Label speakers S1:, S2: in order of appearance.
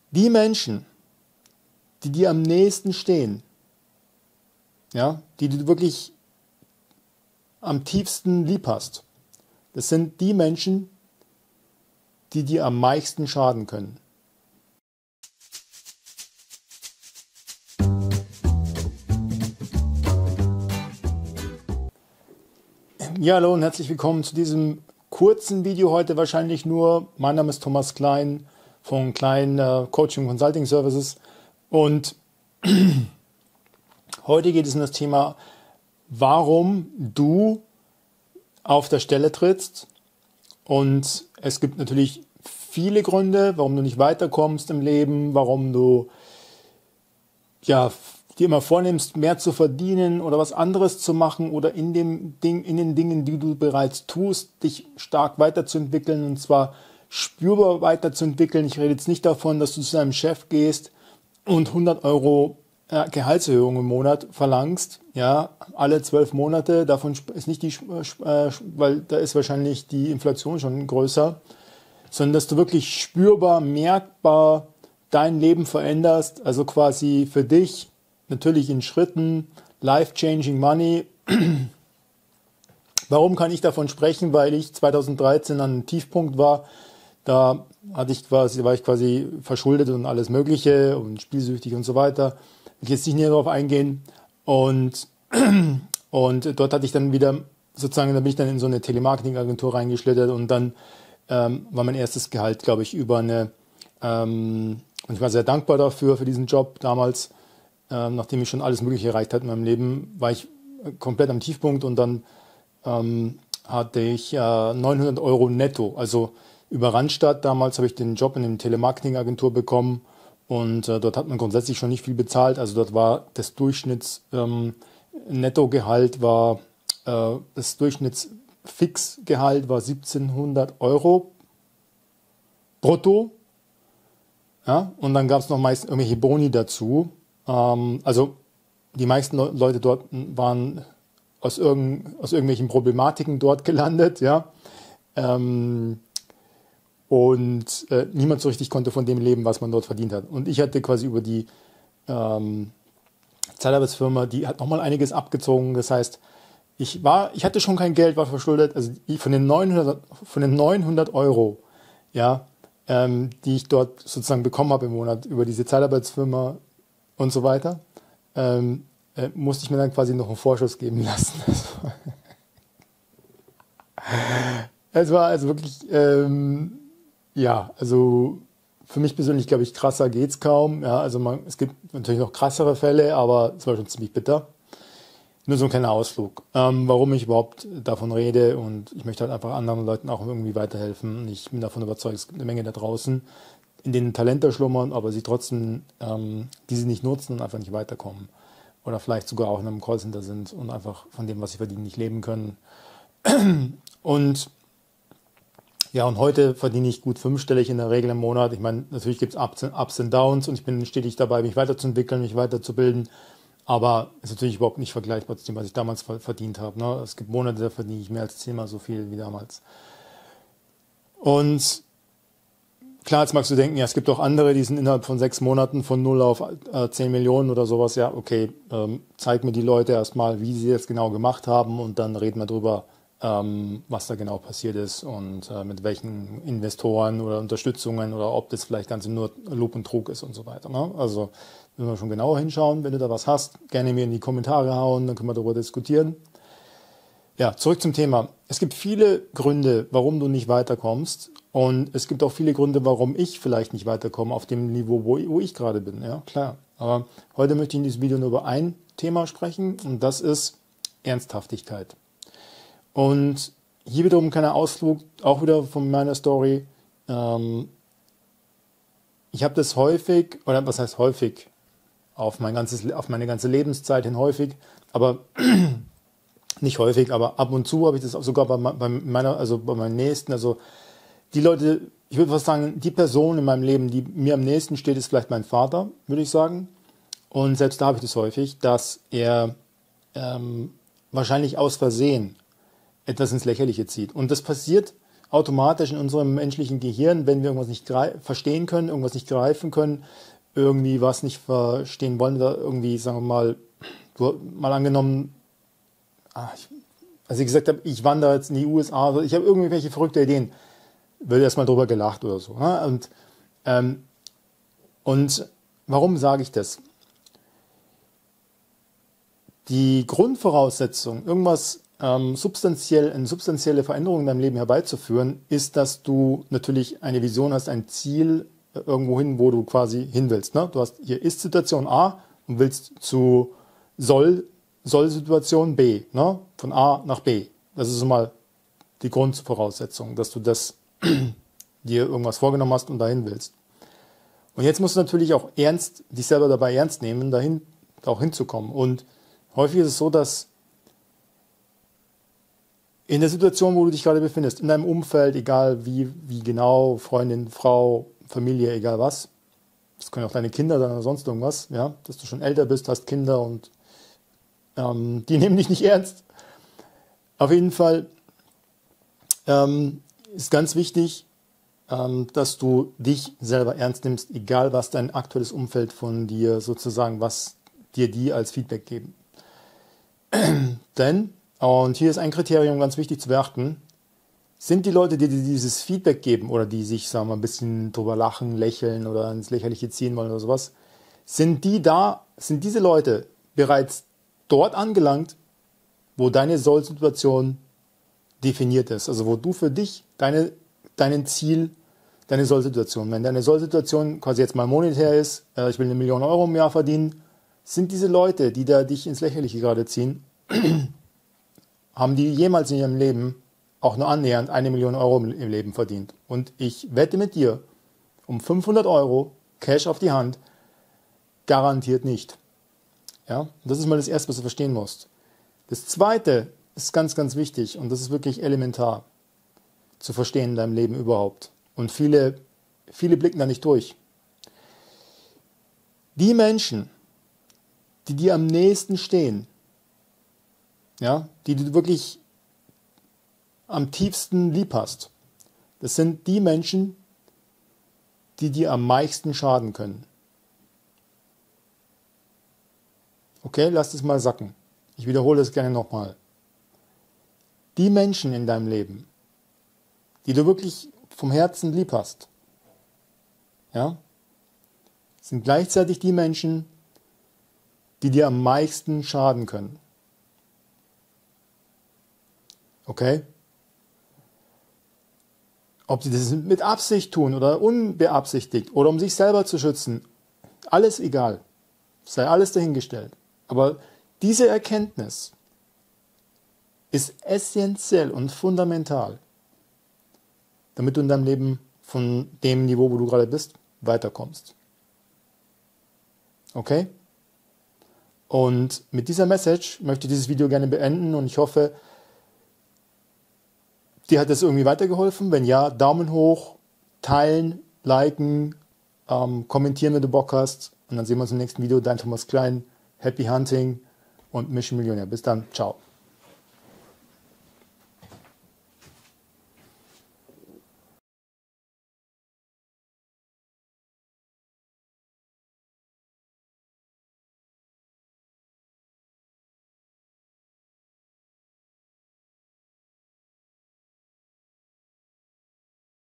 S1: Die Menschen, die dir am nächsten stehen, ja, die du wirklich am tiefsten lieb hast, das sind die Menschen, die dir am meisten schaden können. Ja, hallo und herzlich willkommen zu diesem kurzen Video heute wahrscheinlich nur. Mein Name ist Thomas Klein von Klein Coaching Consulting Services und heute geht es um das Thema, warum du auf der Stelle trittst. Und es gibt natürlich viele Gründe, warum du nicht weiterkommst im Leben, warum du dir immer vornimmst, mehr zu verdienen oder was anderes zu machen oder in den Dingen, die du bereits tust, dich stark weiterzuentwickeln und zwar spürbar weiterzuentwickeln. Ich rede jetzt nicht davon, dass du zu deinem Chef gehst und 100 Euro Gehaltserhöhung im Monat verlangst, ja, alle 12 Monate, davon ist nicht weil da ist wahrscheinlich die Inflation schon größer, sondern dass du wirklich spürbar, merkbar dein Leben veränderst, also quasi für dich, natürlich in Schritten, life-changing money. Warum kann ich davon sprechen? Weil ich 2013 an einem Tiefpunkt war. Da war ich quasi verschuldet und alles Mögliche und spielsüchtig und so weiter. Ich will jetzt nicht näher darauf eingehen. Und dort hatte ich dann wieder, sozusagen, da bin ich dann in so eine Telemarketing-Agentur reingeschlittert und dann war mein erstes Gehalt, glaube ich, und ich war sehr dankbar dafür, für diesen Job damals. Nachdem ich schon alles Mögliche erreicht hatte in meinem Leben, war ich komplett am Tiefpunkt und dann hatte ich 900 Euro netto. Also über Randstadt damals habe ich den Job in einer Telemarketing-Agentur bekommen und dort hat man grundsätzlich schon nicht viel bezahlt. Also dort war das Nettogehalt war, das Durchschnittsfixgehalt war 1700 Euro brutto. Ja, und dann gab es noch meist irgendwelche Boni dazu. Also die meisten Leute dort waren aus irgendwelchen Problematiken dort gelandet, ja. Niemand so richtig konnte von dem leben, was man dort verdient hat. Und ich hatte quasi über die Zeitarbeitsfirma, die hat nochmal einiges abgezogen. Das heißt, ich hatte schon kein Geld, war verschuldet. Also von den 900 Euro, ja, die ich dort sozusagen bekommen habe im Monat über diese Zeitarbeitsfirma und so weiter, musste ich mir dann quasi noch einen Vorschuss geben lassen. Es war also wirklich, also für mich persönlich, glaube ich, krasser geht's kaum. Ja, also es gibt natürlich noch krassere Fälle, aber es war schon ziemlich bitter. Nur so ein kleiner Ausflug, warum ich überhaupt davon rede und ich möchte halt einfach anderen Leuten auch irgendwie weiterhelfen. Ich bin davon überzeugt, es gibt eine Menge da draußen, in denen Talente schlummern, aber sie trotzdem diese nicht nutzen und einfach nicht weiterkommen. Oder vielleicht sogar auch in einem Callcenter sind und einfach von dem, was sie verdienen, nicht leben können. Und heute verdiene ich gut fünfstellig in der Regel im Monat. Ich meine, natürlich gibt es Ups und Downs und ich bin stetig dabei, mich weiterzuentwickeln, mich weiterzubilden. Aber es ist natürlich überhaupt nicht vergleichbar zu dem, was ich damals verdient habe. Ne? Es gibt Monate, da verdiene ich mehr als 10-mal so viel wie damals. Und klar, jetzt magst du denken, ja, es gibt auch andere, die sind innerhalb von 6 Monaten von 0 auf 10 Millionen oder sowas. Ja, okay, zeig mir die Leute erstmal, wie sie das genau gemacht haben und dann reden wir drüber, was da genau passiert ist und mit welchen Investoren oder Unterstützungen oder ob das vielleicht ganz nur Lug und Trug ist und so weiter. Ne? Also müssen wir schon genauer hinschauen. Wenn du da was hast, gerne mir in die Kommentare hauen, dann können wir darüber diskutieren. Ja, zurück zum Thema. Es gibt viele Gründe, warum du nicht weiterkommst und es gibt auch viele Gründe, warum ich vielleicht nicht weiterkomme auf dem Niveau, wo ich gerade bin. Ja, klar. Aber heute möchte ich in diesem Video nur über ein Thema sprechen und das ist Ernsthaftigkeit. Und hier wiederum ein kleiner Ausflug, auch wieder von meiner Story. Ich habe das häufig, oder was heißt häufig, auf meine ganze Lebenszeit hin häufig, aber nicht häufig, aber ab und zu habe ich das auch sogar bei meinen Nächsten, also die Leute, ich würde fast sagen, die Person in meinem Leben, die mir am nächsten steht, ist vielleicht mein Vater, würde ich sagen. Und selbst da habe ich das häufig, dass er wahrscheinlich aus Versehen etwas ins Lächerliche zieht. Und das passiert automatisch in unserem menschlichen Gehirn, wenn wir irgendwas nicht verstehen können, irgendwas nicht greifen können, irgendwie was nicht verstehen wollen oder irgendwie, sagen wir mal angenommen, als ich gesagt habe, ich wandere jetzt in die USA, also ich habe irgendwelche verrückte Ideen, wird erstmal drüber gelacht oder so. Ne? Und warum sage ich das? Die Grundvoraussetzung, irgendwas eine substanzielle Veränderung in deinem Leben herbeizuführen, ist, dass du natürlich eine Vision hast, ein Ziel irgendwo hin, wo du quasi hin willst. Ne? Du hast hier Ist-Situation A und willst zu Soll-Situation B, ne? Von A nach B. Das ist mal die Grundvoraussetzung, dass du dir irgendwas vorgenommen hast und dahin willst. Und jetzt musst du natürlich auch dich selber dabei ernst nehmen, dahin auch hinzukommen. Und häufig ist es so, dass in der Situation, wo du dich gerade befindest, in deinem Umfeld, egal wie genau, Freundin, Frau, Familie, egal was, das können auch deine Kinder sein oder sonst irgendwas, ja, dass du schon älter bist, hast Kinder und die nehmen dich nicht ernst. Auf jeden Fall ist ganz wichtig, dass du dich selber ernst nimmst, egal was dein aktuelles Umfeld von dir sozusagen, was dir die als Feedback geben. Denn, und hier ist ein Kriterium ganz wichtig zu beachten, sind die Leute, die dir dieses Feedback geben oder die sich, sagen wir mal, ein bisschen drüber lachen, lächeln oder ins Lächerliche ziehen wollen oder sowas, sind diese Leute bereits dort angelangt, wo deine Soll-Situation definiert ist, also wo du für dich dein Ziel, deine Soll-Situation, wenn deine Soll-Situation quasi jetzt mal monetär ist, ich will 1 Million Euro im Jahr verdienen, sind diese Leute, die da dich ins Lächerliche gerade ziehen, haben die jemals in ihrem Leben auch nur annähernd 1 Million Euro im Leben verdient. Und ich wette mit dir, um 500 Euro Cash auf die Hand, garantiert nicht. Ja? Das ist mal das Erste, was du verstehen musst. Das Zweite ist ganz, ganz wichtig und das ist wirklich elementar zu verstehen in deinem Leben überhaupt. Und viele blicken da nicht durch. Die Menschen, die dir am nächsten stehen, ja, die du wirklich am tiefsten lieb hast, das sind die Menschen, die dir am meisten schaden können. Okay, lass das mal sacken. Ich wiederhole das gerne nochmal. Die Menschen in deinem Leben, die du wirklich vom Herzen lieb hast, ja, sind gleichzeitig die Menschen, die dir am meisten schaden können. Okay? Ob sie das mit Absicht tun oder unbeabsichtigt oder um sich selber zu schützen, alles egal. Sei alles dahingestellt. Aber diese Erkenntnis ist essentiell und fundamental, damit du in deinem Leben von dem Niveau, wo du gerade bist, weiterkommst. Okay? Und mit dieser Message möchte ich dieses Video gerne beenden und ich hoffe, dir hat es irgendwie weitergeholfen. Wenn ja, Daumen hoch, teilen, liken, kommentieren, wenn du Bock hast. Und dann sehen wir uns im nächsten Video. Dein Thomas Klein. Happy Hunting und Mission Millionär. Bis dann. Ciao.